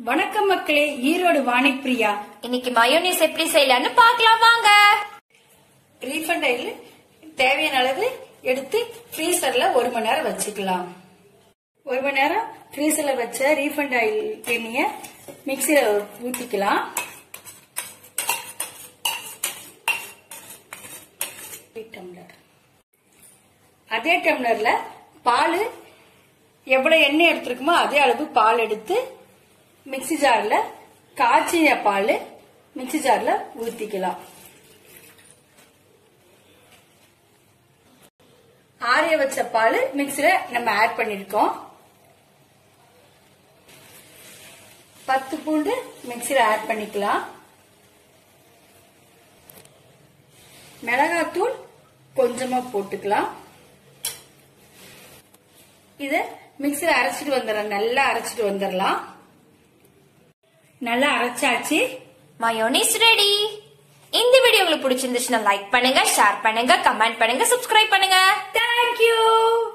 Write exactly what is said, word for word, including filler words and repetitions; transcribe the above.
வணக்கம் மக்களே, ஈரோடு வாணிப்பிரியா. இன்னைக்கு மயோனீஸ் எப்படி செய்யலாம்னு பார்க்கலாம் வாங்க. ரீஃபண்ட் ஆயில் தேவையான அளவு எடுத்து ஃப்ரீசர்ல ஒரு மணி நேரம் வச்சுக்கலாம். ஒரு மணி நேரம் ஃப்ரீசர்ல வச்ச ரீஃபண்ட் ஆயில் எண்ணெய மிக்சியில ஊத்திக்கலாம். அதே டம்ளர்ல பால் எவ்வளவு எண்ணெய் எடுத்துருக்குமோ அதே அளவு பால் எடுத்து மிக்சி ஜார்ல காய்ச்சிய பால் மிக்சி ஜார்ல ஊத்திக்கலாம். ஆரிய வச்ச பால் மிக்சில நம்ம ஆட் பண்ணிருக்கோம். பத்து பூண்டு மிக்சில ஆட் பண்ணிக்கலாம். மிளகாத்தூள் கொஞ்சமா போட்டுக்கலாம். இத மிக்சில அரைச்சிட்டு வந்துடலாம். நல்லா அரைச்சிட்டு வந்துடலாம். நல்லா அரைச்சாச்சு. Mayonnaise ready. இந்த வீடியோ உங்களுக்கு பிடிச்சிருந்துச்சுன்னா லைக் பண்ணுங்க, ஷேர் பண்ணுங்க, கமெண்ட் பண்ணுங்க, சப்ஸ்கிரைப் பண்ணுங்க. தேங்க்யூ.